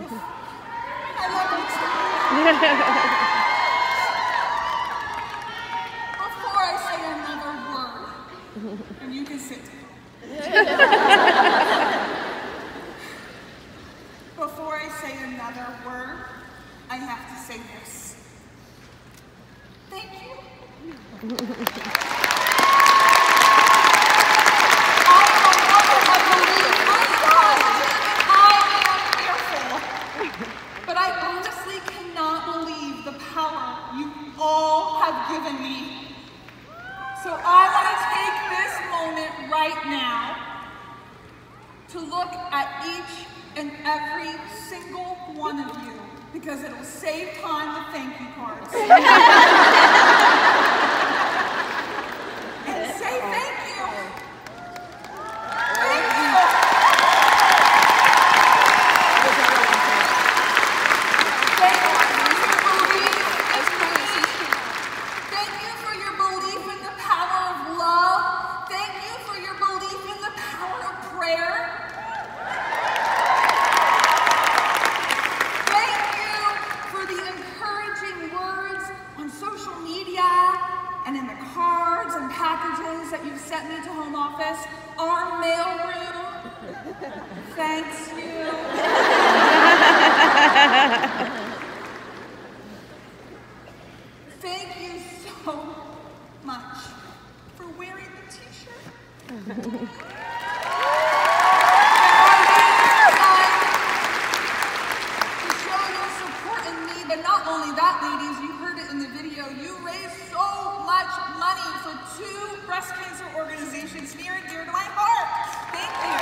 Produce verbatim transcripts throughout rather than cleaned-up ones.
I love you too. Before I say another word, and you can sit down. Before I say another word, I have to say this. Thank you. But I honestly cannot believe the power you all have given me. So I want to take this moment right now to look at each and every single one of you, because it'll save time with thank you cards. And say thank you. Thank you. That you've sent me to home office, our mailroom. Thanks you. Thank you so much for wearing the t-shirt. To show your support in me, but not only that, ladies, you heard it in the video, you raised so much money for two breast cancer organizations near and dear to my heart. Thank you.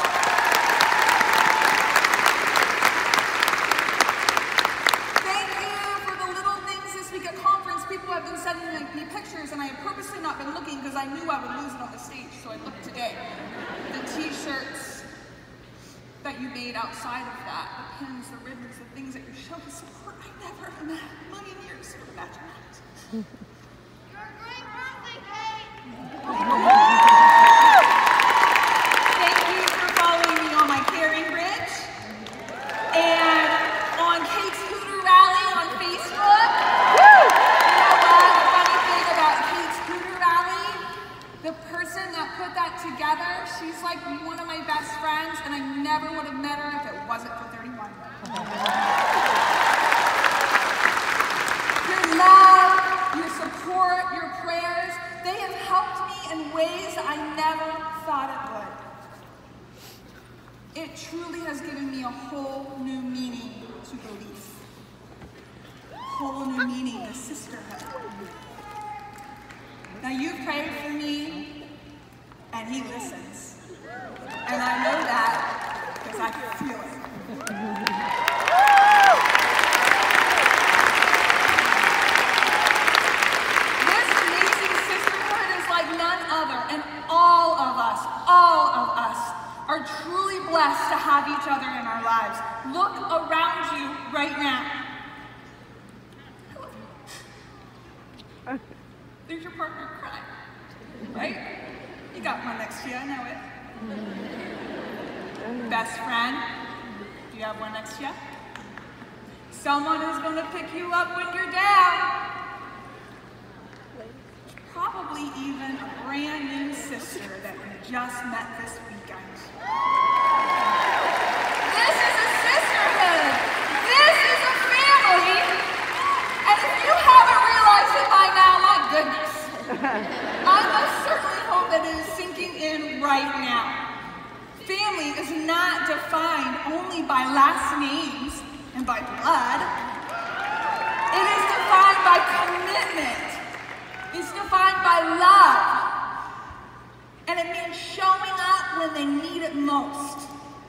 Thank you for the little things this week at conference. People have been sending me pictures, and I have purposely not been looking because I knew I would lose it on the stage, so I looked today. The t-shirts that you made outside of that, the pins, the ribbons, the things that you showed to support. I never in a million years could imagine that. Thank you for following me on my caring bridge and on Kate's Scooter Rally on Facebook. You know what? The funny thing about Kate's Scooter Rally, the person that put that together, she's like one of my best friends, and I never would have met her if it wasn't for thirty-one. Your love, your support, your prayers, they have helped me in ways I never thought it would. It truly has given me a whole new meaning to belief. Whole new meaning to sisterhood. Now you prayed for me, and he listens. And I know that because I can feel it. And all of us, all of us are truly blessed to have each other in our lives. Look around you right now. There's your partner crying, right? You got one next to you, I know it. Best friend, do you have one next to you? Someone who's going to pick you up when you're down. Probably even a brand new sister that we just met this weekend. This is a sisterhood. This is a family. And if you haven't realized it by now, my goodness, I most certainly hope that it is sinking in right now. Family is not defined only by last names and by blood. It is defined by commitment. It's defined by love. And it means showing up when they need it most.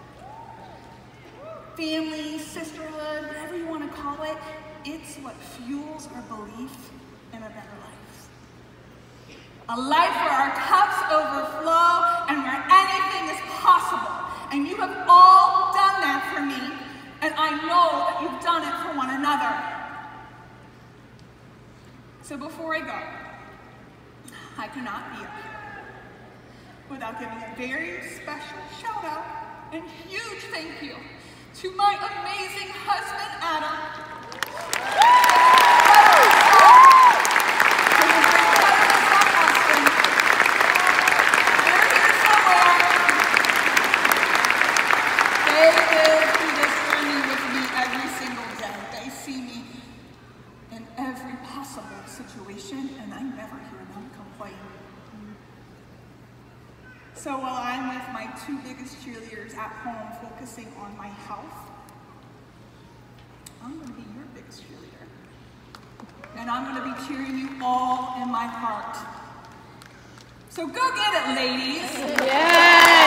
Family, sisterhood, whatever you want to call it, it's what fuels our belief in a better life. A life where our cups overflow and where anything is possible. And you have all done that for me, and I know that you've done it for one another. So before I go, I cannot be up here without giving a very special shout out and huge thank you to my amazing husband, Adam, they live through this journey with me every single day. They see me in every possible situation, and I never hear them complain. So while I'm with my two biggest cheerleaders at home focusing on my health, I'm going to be your biggest cheerleader. And I'm going to be cheering you all in my heart. So go get it, ladies. Yeah.